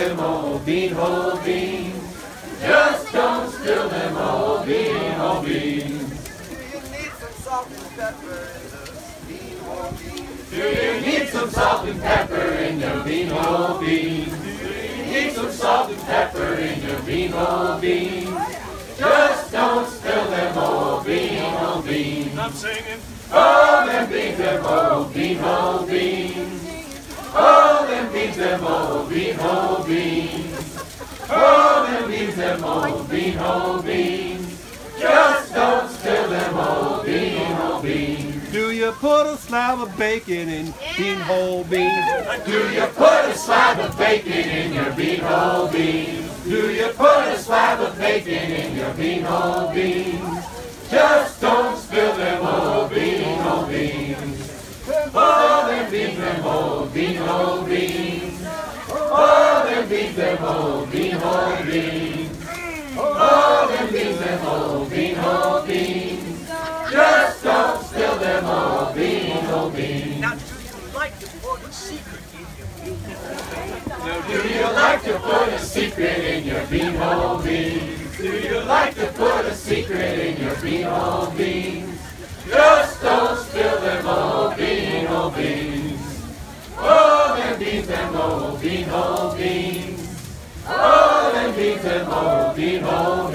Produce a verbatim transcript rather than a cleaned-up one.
them old bean whole beans. Just don't spill them old bean whole beans. Do you need some salt and pepper in your bean whole beans? Do you need some salt and pepper in your bean whole beans? Do you need some salt and pepper in your bean whole beans? Just don't spill them old bean whole beans. I'm singing. Oh, them beans, them old bean whole beans. Oh, them beans, them old bean whole beans. Oh, them beans, them old bean whole beans. Just don't spill them old bean whole beans. Do you put a slab of bacon in bean whole beans? Do you put a slab of bacon in your bean whole beans? Do you put a slab of bacon in your bean whole beans? Just don't spill them old bean whole beans. Oh, them beans, them old bean whole beans. Oh, them beans, them old bean whole beans. Oh, them beans, them old bean whole beans. Just don't spill them old bean whole beans. Now, do you like to put a secret in your bean whole beans? Do you like to put a secret in your bean whole beans? Do you like to put a secret in your bean whole beans? Just don't spill them old bean whole beans. Oh, them beans, them old bean whole beans. Oh, them beans, them old bean whole beans.